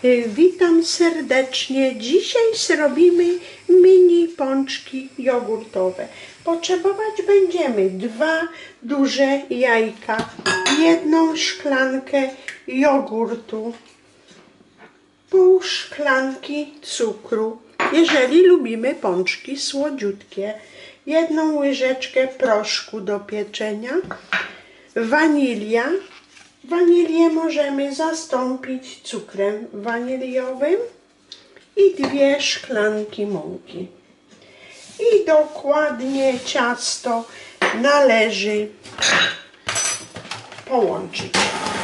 Witam serdecznie. Dzisiaj zrobimy mini pączki jogurtowe. Potrzebować będziemy 2 duże jajka, 1 szklankę jogurtu, pół szklanki cukru, jeżeli lubimy pączki słodziutkie, 1 łyżeczkę proszku do pieczenia, wanilia. Wanilię możemy zastąpić cukrem waniliowym i 2 szklanki mąki. I dokładnie ciasto należy połączyć.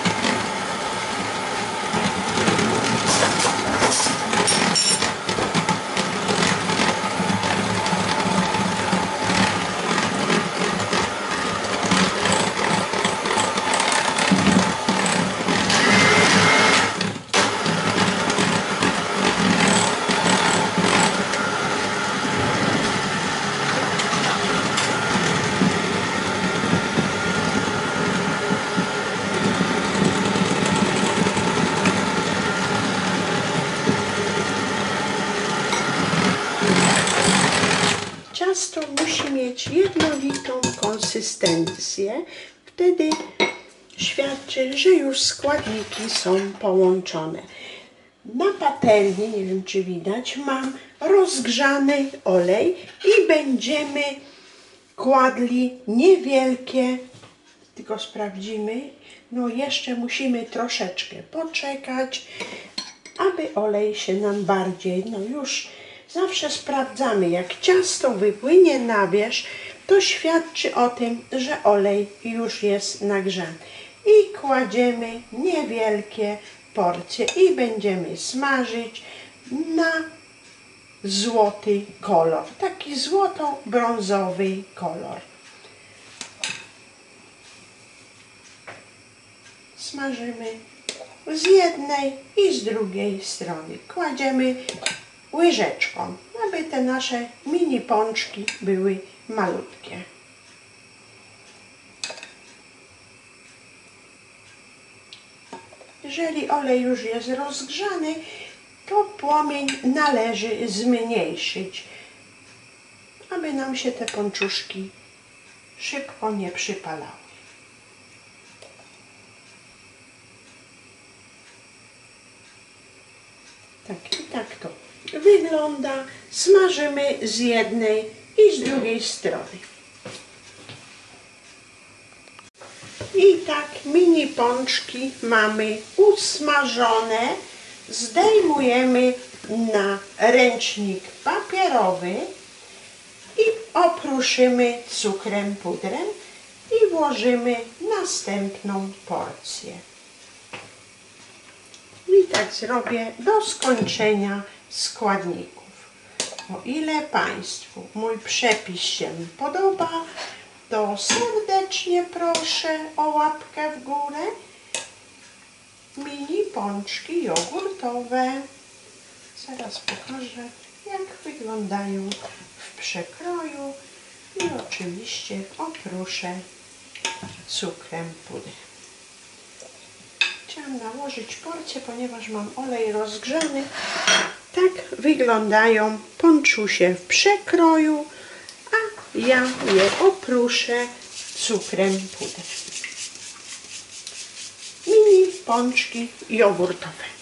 Ciasto musi mieć jednolitą konsystencję, wtedy świadczy, że już składniki są połączone. Na patelni, nie wiem czy widać, mam rozgrzany olej i będziemy kładli niewielkie, tylko sprawdzimy, no jeszcze musimy troszeczkę poczekać, aby olej się nam bardziej, no już zawsze sprawdzamy, jak ciasto wypłynie na wierzch, to świadczy o tym, że olej już jest nagrzany. I kładziemy niewielkie porcje i będziemy smażyć na złoty kolor, taki złoto-brązowy kolor. Smażymy z jednej i z drugiej strony. Kładziemy łyżeczką, aby te nasze mini pączki były malutkie. Jeżeli olej już jest rozgrzany, to płomień należy zmniejszyć, aby nam się te pączuszki szybko nie przypalały. Tak i tak to wygląda. Smażymy z jednej i z drugiej strony. I tak mini pączki mamy usmażone. Zdejmujemy na ręcznik papierowy i opruszymy cukrem pudrem i włożymy następną porcję. I tak zrobię do skończenia składników. O ile Państwu mój przepis się podoba, to serdecznie proszę o łapkę w górę. Mini pączki jogurtowe. Zaraz pokażę, jak wyglądają w przekroju i oczywiście opruszę cukrem pudrem. Chciałam nałożyć porcję, ponieważ mam olej rozgrzany. Tak wyglądają pączusie w przekroju, a ja je opruszę cukrem pudrem. Mini pączki jogurtowe.